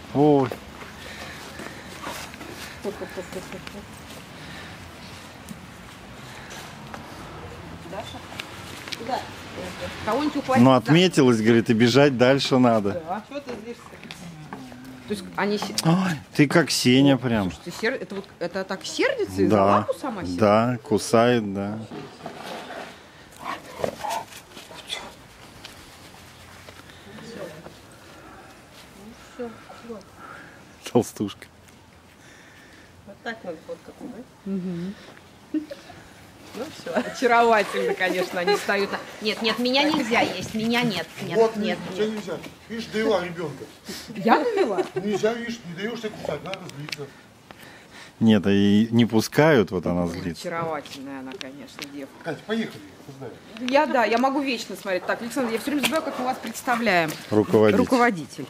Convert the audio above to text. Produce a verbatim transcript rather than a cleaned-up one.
Ой. Куда? Кого-нибудь ухватить? Ну, отметилась, говорит, и бежать дальше надо. Да. Что ты злишься? То есть они... Ой, ты как Сеня прям. Слушай, ты сер... это, вот, это так сердится и за Да, лапу сама себе? да, кусает, да. Толстушка. Вот так надо фоткаться, да? Угу. Ну все. Очаровательно, конечно, они встают. На... Нет, нет, меня нельзя есть, меня нет. Нет, Вот, нет, тебя нет. нельзя. Видишь, довела ребенка. Я довела? Нельзя, видишь, не даешь тебе кусать, надо злиться. Нет, и не пускают, вот она злится. Очаровательная она, конечно, девка. Катя, поехали. Куда? Я, да, я могу вечно смотреть. Так, Александр, я все время забываю, как мы вас представляем. Руководитель. Руководитель.